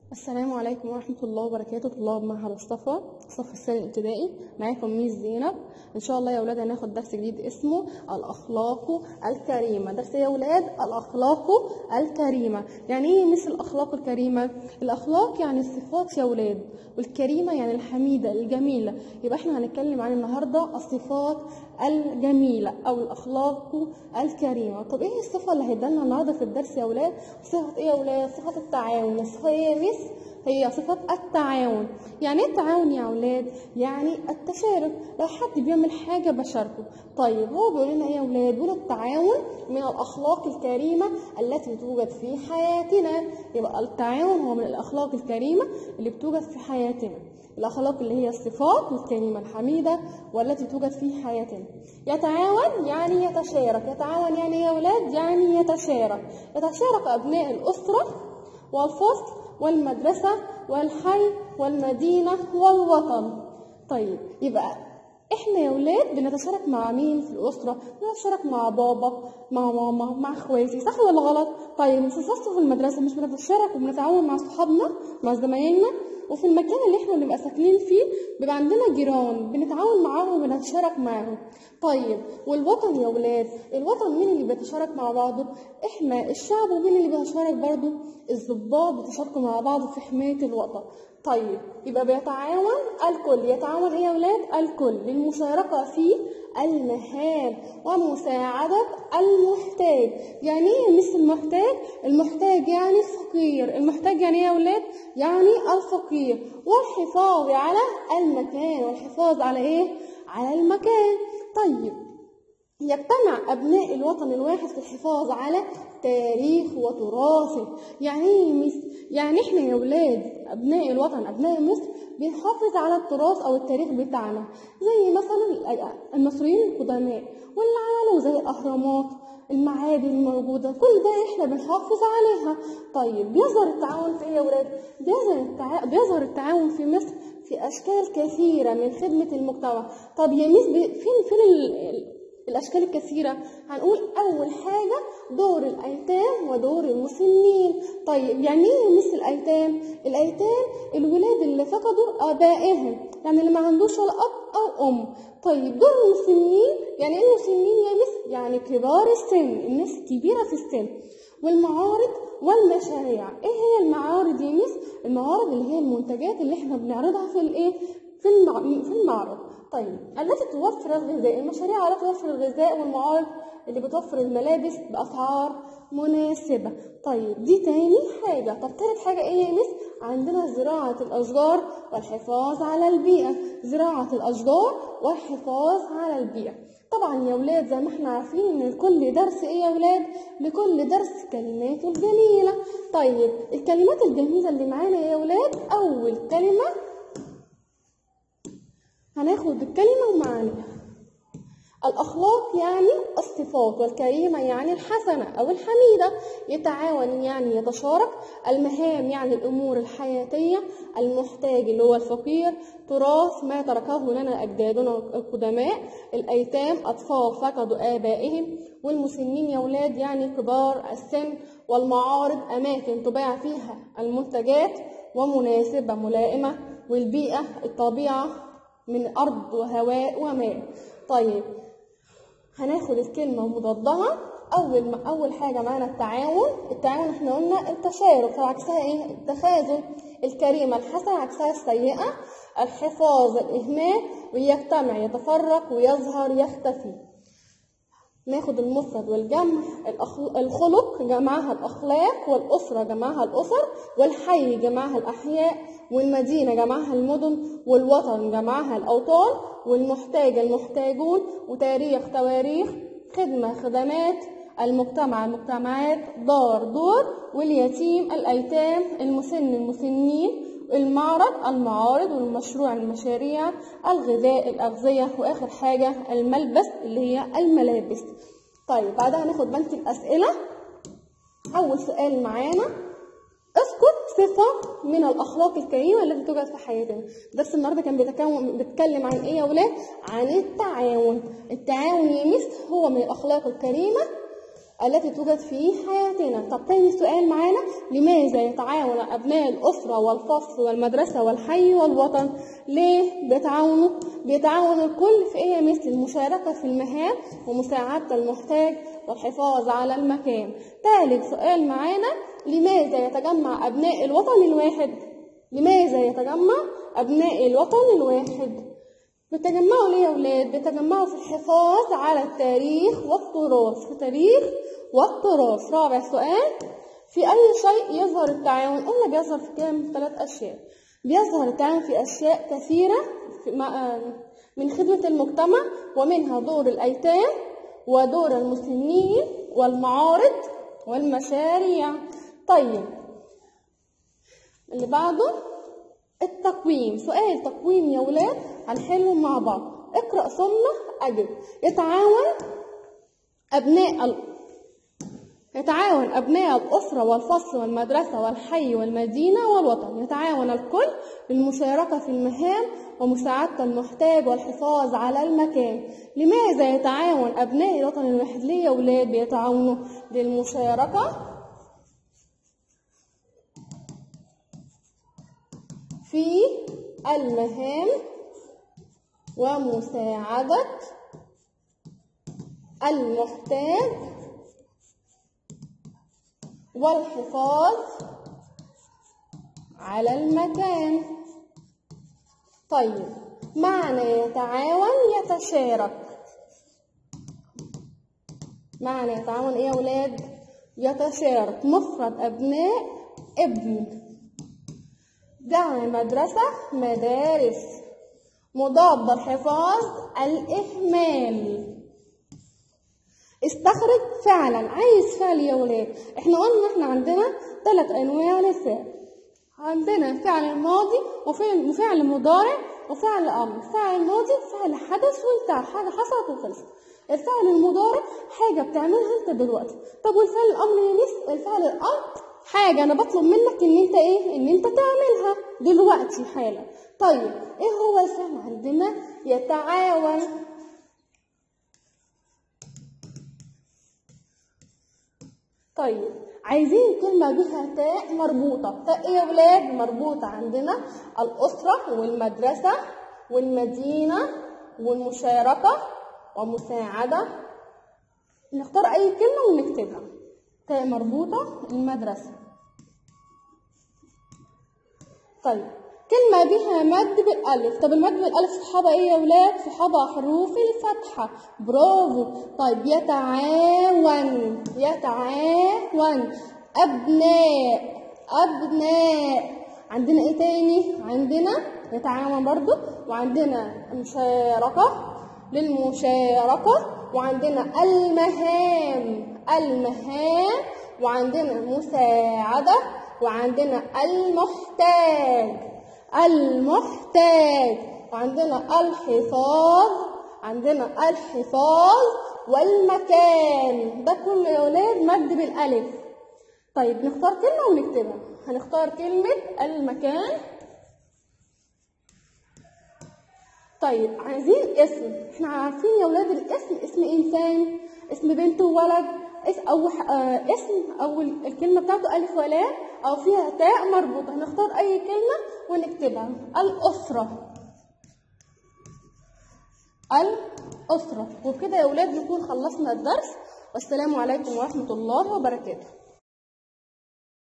السلام عليكم ورحمة الله وبركاته. طلاب معهد مصطفى الصف الثاني الابتدائي، معاكم ميس زينب. ان شاء الله يا اولاد هناخد درس جديد اسمه الاخلاق الكريمة. درس يا اولاد الاخلاق الكريمة. يعني ايه مس الاخلاق الكريمة؟ الاخلاق يعني الصفات يا اولاد، والكريمة يعني الحميدة الجميلة. يبقى احنا هنتكلم عن النهاردة الصفات الجميلة او الاخلاق الكريمة. طب ايه الصفة اللي هيدالنا النهاردة في الدرس يا اولاد؟ صفة ايه يا اولاد؟ صفة التعاون. الصفة ايه يا مس؟ هي صفة التعاون. يعني ايه التعاون يا اولاد؟ يعني التشارك. لو حد بيعمل حاجة بشاركه. طيب هو بيقول لنا ايه يا اولاد؟ بيقول التعاون من الاخلاق الكريمة التي توجد في حياتنا. يبقى التعاون هو من الاخلاق الكريمة اللي بتوجد في حياتنا. الاخلاق اللي هي الصفات الكريمة الحميدة والتي توجد في حياتنا. يتعاون يعني يتشارك. يتعاون يعني ايه يا اولاد؟ يعني يتشارك. يتشارك ابناء الاسرة والفصل والمدرسة والحي والمدينة والوطن. طيب يبقى احنا يا ولاد بنتشارك مع مين في الأسرة؟ بنتشارك مع بابا، مع ماما، مع اخواتي، صح ولا غلط؟ طيب في الفصل وفي المدرسة مش بنتشارك وبنتعاون مع صحابنا، مع زمايلنا؟ وفي المكان اللي احنا بنبقى ساكنين فيه بيبقى عندنا جيران بنتعاون معاهم وبنتشارك معاهم. طيب والوطن يا ولاد، الوطن مين اللي بيتشارك مع بعضه؟ احنا الشعب. ومين اللي بيتشارك برضه؟ الضباط بيتشاركوا مع بعض في حماية الوطن. طيب يبقى بيتعاون الكل. يتعاون ايه يا ولاد؟ الكل للمشاركة في المهام ومساعدة المحتاج. يعني ايه مثل المحتاج؟ المحتاج يعني الفقير. المحتاج يعني ايه يا ولاد؟ يعني الفقير. والحفاظ على المكان. والحفاظ على ايه؟ على المكان. طيب يجتمع أبناء الوطن الواحد في الحفاظ على تاريخ وتراثه. يعني ايه مصر؟ يعني احنا يا ولاد أبناء الوطن، أبناء مصر، بنحافظ على التراث أو التاريخ بتاعنا، زي مثلا المصريين القدماء واللي عملوا زي الأهرامات، المعابد الموجودة، كل ده احنا بنحافظ عليها. طيب بيظهر التعاون في ايه يا ولاد؟ بيظهر التعاون في مصر في أشكال كثيرة من خدمة المجتمع. طب يا ميس فين الأشكال الكثيرة؟ هنقول أول حاجة دور الأيتام ودور المسنين. طيب يعني إيه مثل الأيتام؟ الأيتام الولاد اللي فقدوا آبائهم، يعني اللي ما عندوش ولا أب أو أم. طيب دور المسنين، يعني إيه المسنين يا مس؟ يعني كبار السن، الناس الكبيرة في السن. والمعارض والمشاريع. إيه هي المعارض يا مس؟ المعارض اللي هي المنتجات اللي إحنا بنعرضها في الإيه؟ في المعرض. طيب التي توفر الغذاء. المشاريع التي توفر الغذاء، والمعارض اللي بتوفر الملابس بأسعار مناسبة. طيب دي تاني حاجة. طب تالت حاجة ايه يا مس؟ عندنا زراعة الأشجار والحفاظ على البيئة. زراعة الأشجار والحفاظ على البيئة. طبعا يا ولاد زي ما احنا عارفين ان لكل درس ايه يا ولاد؟ لكل درس كلماته الجميلة. طيب الكلمات الجميلة اللي معانا يا ولاد، أول كلمة هناخد الكلمة ومعانيها. الأخلاق يعني الصفات، والكريمة يعني الحسنة أو الحميدة. يتعاون يعني يتشارك. المهام يعني الأمور الحياتية. المحتاج اللي هو الفقير. تراث ما تركه لنا أجدادنا القدماء. الأيتام أطفال فقدوا آبائهم. والمسنين يا ولاد يعني كبار السن. والمعارض أماكن تباع فيها المنتجات ومناسبة ملائمة. والبيئة الطبيعة من أرض وهواء وماء. طيب هناخد الكلمة ومضادها. أول حاجة معانا التعاون. التعاون احنا قلنا التشارك، فعكسها ايه؟ التخاذل. الكريمة الحسنة عكسها السيئة. الحفاظ الإهمال. ويجتمع يتفرق ويظهر يختفي. ناخد المفرد والجمع. الخلق جمعها الأخلاق، والأسرة جمعها الأسر، والحي جمعها الأحياء، والمدينة جمعها المدن، والوطن جمعها الأوطان، والمحتاج المحتاجون، وتاريخ تواريخ، خدمة خدمات، المجتمع المجتمعات، دار دور، واليتيم الأيتام، المسن المسنين، المعرض المعارض، والمشروع المشاريع، الغذاء الأغذية، وآخر حاجة الملبس اللي هي الملابس. طيب بعدها هناخد بنك الأسئلة. أول سؤال معانا، اذكر صفة من الأخلاق الكريمة التي توجد في حياتنا. درس النهارده كان بيتكلم عن إيه يا ولاد؟ عن التعاون. التعاون يا مس هو من الأخلاق الكريمة التي توجد في حياتنا. طب تاني سؤال معانا، لماذا يتعاون أبناء الأسرة والفصل والمدرسة والحي والوطن؟ ليه بيتعاونوا؟ بيتعاون الكل في إيه؟ مثل المشاركة في المهام ومساعدة المحتاج والحفاظ على المكان. ثالث سؤال معانا، لماذا يتجمع أبناء الوطن الواحد؟ لماذا يتجمع أبناء الوطن الواحد؟ بيتجمعوا ليه يا ولاد؟ بيتجمعوا في الحفاظ على التاريخ والتراث، في تاريخ والتراث. رابع سؤال، في أي شيء يظهر التعاون؟ قلنا بيظهر في كام؟ 3 أشياء. بيظهر التعاون في أشياء كثيرة من خدمة المجتمع، ومنها دور الأيتام ودور المسنين والمعارض والمشاريع. طيب اللي بعده التقويم. سؤال تقويم يا ولاد هنحله مع بعض. اقرأ ثم أجب. يتعاون أبناء الأسرة والفصل والمدرسة والحي والمدينة والوطن. يتعاون الكل للمشاركة في المهام ومساعدة المحتاج والحفاظ على المكان. لماذا يتعاون أبناء الوطن الواحد؟ ليه يا ولاد بيتعاونوا؟ للمشاركة في المهام ومساعدة المحتاج والحفاظ على المكان. طيب معنى يتعاون يتشارك. معنى يتعاون ايه يا ولاد؟ يتشارك. مفرد أبناء ابن. جمع مدرسة مدارس. مضاد الحفاظ الإهمال. استخرج فعلا. عايز فعل يا ولاد. احنا قلنا احنا عندنا 3 أنواع للفعل. عندنا فعل الماضي وفعل مضارع وفعل أمر. فعل الماضي فعل حدث وانتهى، حاجة حصلت وخلصت. الفعل المضارع حاجة بتعملها انت دلوقتي. طب والفعل الأمر يا ميس؟ الفعل الأمر حاجة أنا بطلب منك إن أنت إيه؟ إن أنت تعملها دلوقتي حالا. طيب إيه هو الفعل عندنا؟ يتعاون. طيب عايزين كلمة بها تاء مربوطة. تاء إيه يا ولاد؟ مربوطة. عندنا الأسرة والمدرسة والمدينة والمشاركة ومساعدة. نختار أي كلمة ونكتبها. تاء مربوطة المدرسة. طيب كلمة بها مد بالألف. طب المد بالألف صحابها إيه يا ولاد؟ صحابها حروف الفتحة. برافو. طيب يتعاون. يتعاون. أبناء. أبناء. عندنا إيه تاني؟ عندنا يتعاون برضو، وعندنا مشاركة للمشاركة، وعندنا المهام. المهام، وعندنا مساعدة، وعندنا المحتاج. المحتاج، وعندنا الحفاظ. عندنا الحفاظ والمكان. ده كله يا ولاد مد بالألف. طيب نختار كلمة ونكتبها. هنختار كلمة المكان. طيب عايزين اسم. احنا عارفين يا ولاد الاسم اسم انسان، اسم بنت وولد، اسم او الكلمه بتاعته الف ولام او فيها تاء مربوطه. هنختار اي كلمه ونكتبها. الاسره. الاسره. وبكده يا ولاد نكون خلصنا الدرس. والسلام عليكم ورحمه الله وبركاته.